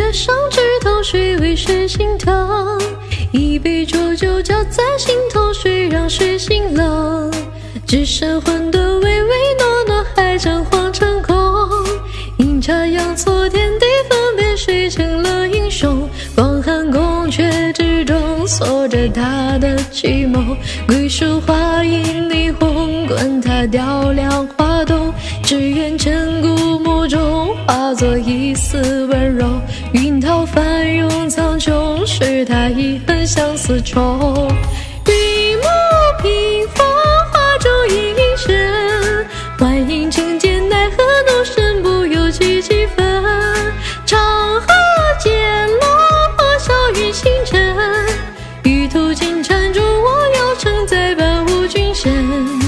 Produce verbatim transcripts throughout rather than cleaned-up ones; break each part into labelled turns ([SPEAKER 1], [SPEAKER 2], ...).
[SPEAKER 1] 月上枝头，谁为谁心疼？一杯浊酒浇在心头，谁让谁心冷？只剩混沌唯唯诺诺，还将黄成空。阴差阳错，天地分别，谁成了英雄？广寒宫阙之中，锁着他的计谋。桂树花影霓虹，管他雕梁画栋。只愿千古墓中，化作一丝温柔。云涛翻涌苍穹，是他一恨相思愁。云幕屏风，画中一身，幻影成茧，奈何怒身不由己几分。长河渐落，破晓与星辰。玉兔金缠住我腰，承载伴无君身。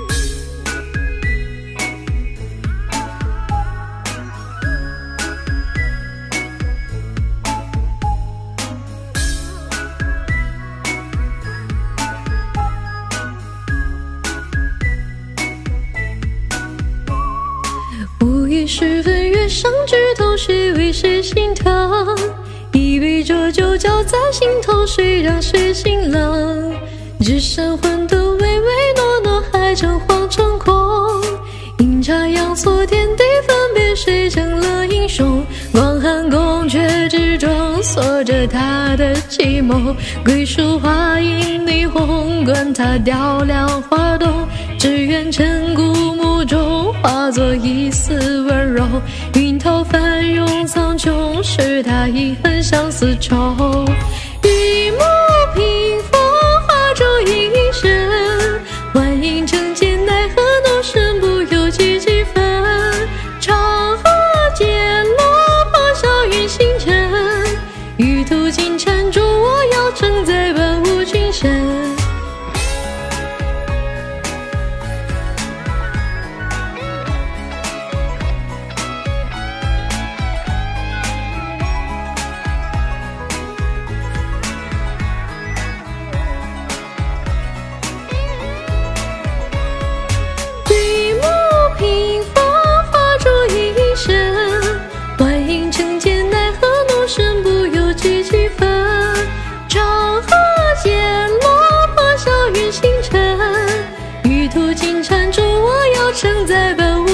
[SPEAKER 1] 无语时分，月上枝头，谁为谁心疼？一杯浊酒浇在心头，谁让谁心冷？只剩混沌唯唯诺诺，还将黄成空。阴差阳错，天地分别，谁成了英雄？广寒宫阙之中，锁着他的计谋。桂树花影霓虹，管他雕梁画栋。只愿千古墓中，化作一丝温柔。云涛翻涌苍穹，是他一恨相思愁。玉幕屏风，画中一身，幻影成茧，奈何怒身不由己几分。长河渐落，破晓与星辰。玉兔金缠住我腰，承载伴无君身。身不由己几分。长河渐落，破晓与星辰。玉兔金缠住我腰，承载伴无